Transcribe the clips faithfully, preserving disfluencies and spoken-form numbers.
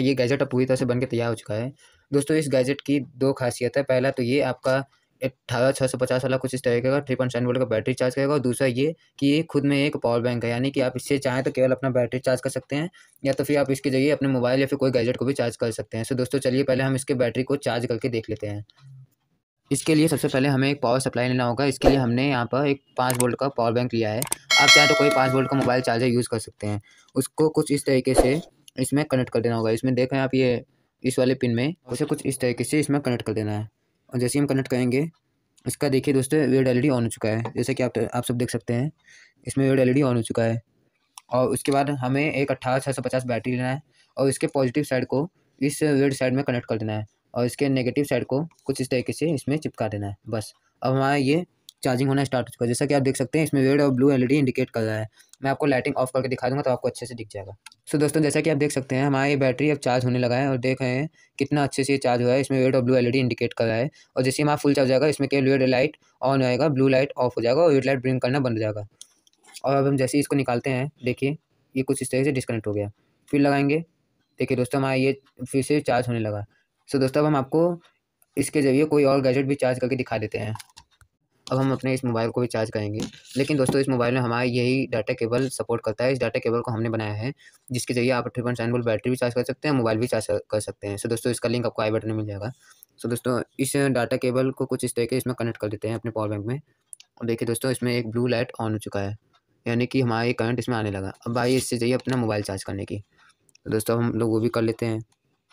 ये गैजेट अब पूरी तरह से बन के तैयार हो चुका है। दोस्तों इस गैजेट की दो खासियत है, पहला तो ये आपका अठारह छः सौ पचास वाला कुछ इस तरीके का थ्री पॉइंट सेवन वोल्ट का बैटरी चार्ज करेगा, और दूसरा ये कि ये खुद में एक पावर बैंक है, यानी कि आप इससे चाहें तो केवल अपना बैटरी चार्ज कर सकते हैं, या तो फिर आप इसके ज़रिए अपने मोबाइल या फिर कोई गैजेट को भी चार्ज कर सकते हैं। सो दोस्तों चलिए पहले हम इसके बैटरी को चार्ज करके देख लेते हैं। इसके लिए सबसे पहले हमें एक पावर सप्लाई लेना होगा। इसके लिए हमने यहाँ पर एक पाँच वोल्ट का पावर बैंक लिया है। आप चाहें तो कोई पाँच वोल्ट का मोबाइल चार्जर यूज़ कर सकते हैं। उसको कुछ इस तरीके से इसमें कनेक्ट कर देना होगा। इसमें देखें आप, ये इस वाले पिन में उसे कुछ इस तरीके से इसमें कनेक्ट कर देना है, और जैसे ही हम कनेक्ट करेंगे, इसका देखिए दोस्तों रेड एलईडी ऑन हो चुका है, जैसे कि आप आप सब देख सकते हैं इसमें रेड एलईडी ऑन हो चुका है। और उसके बाद हमें एक अट्ठारह छः सौ पचास बैटरी लेना है, और इसके पॉजिटिव साइड को इस रेड साइड में कनेक्ट कर देना है, और इसके नेगेटिव साइड को कुछ इस तरीके से इसमें चिपका देना है। बस अब हमारा ये चार्जिंग होना स्टार्ट हो चुका है। जैसा कि आप देख सकते हैं इसमें रेड और ब्लू एलईडी इंडिकेट कर रहा है। मैं आपको लाइटिंग ऑफ करके दिखा दूंगा तो आपको अच्छे से दिख जाएगा। सो दोस्तों जैसा कि आप देख सकते हैं हमारा ये बैटरी अब चार्ज होने लगा है, और देख रहे हैं कितना अच्छे से ये चार्ज हुआ है। इसमें रेड और ब्लू एलईडी इंडिकेट कर रहा है, और जैसे हमारा फुल चार्ज जाएगा इसमें केवल रेड लाइट ऑन आएगा, ब्लू लाइट ऑफ हो जाएगा, और रेड लाइट ब्लिंक करना बंद हो जाएगा। और अब हम जैसे ही इसको निकालते हैं, देखिए ये कुछ इस तरह से डिस्कनेक्ट हो गया। फिर लगाएंगे, देखिए दोस्तों हमारा ये फिर से चार्ज होने लगा। सो दोस्तों अब हम आपको इसके ज़रिए कोई और गैजेट भी चार्ज करके दिखा देते हैं। अब हम अपने इस मोबाइल को भी चार्ज करेंगे, लेकिन दोस्तों इस मोबाइल में हमारा यही डाटा केबल सपोर्ट करता है। इस डाटा केबल को हमने बनाया है, जिसके ज़रिए आप three point seven volt battery भी चार्ज कर सकते हैं, मोबाइल भी चार्ज कर सकते हैं। सो दोस्तों इसका लिंक आपको आई बटन में मिल जाएगा। सो दोस्तों इस डाटा केबल को कुछ इस तरीके इसमें कनेक्ट कर देते हैं अपने पावर बैंक में, और देखिए दोस्तों इसमें एक ब्लू लाइट ऑन हो चुका है, यानी कि हमारा ये करंट इसमें आने लगा। अब भाई इससे चाहिए अपना मोबाइल चार्ज करने की, तो दोस्तों हम लोग वो भी कर लेते हैं।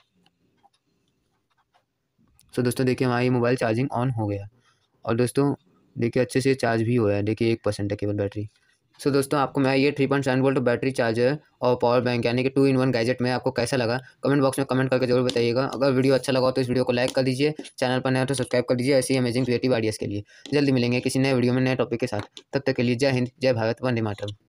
सो दोस्तों देखिए हमारा ये मोबाइल चार्जिंग ऑन हो गया, और दोस्तों देखिए अच्छे से चार्ज भी हो रहा है। देखिए एक परसेंट है केवल बैटरी। सो दोस्तों आपको मैं ये three point seven volt battery charger और पावर बैंक यानी कि टू इन वन गैजेट में आपको कैसा लगा, कमेंट बॉक्स में कमेंट करके जरूर बताइएगा। अगर वीडियो अच्छा लगा हो तो इस वीडियो को लाइक कर दीजिए, चैनल पर नया हो तो सब्सक्राइब कर दीजिए ऐसी अमेजिंग क्रिएटिव आइडियाज़ के लिए। जल्दी मिलेंगे किसी नए वीडियो में नए टॉपिक के साथ। तब तक के लिए जय हिंद, जय भारत, वंदे मातरम।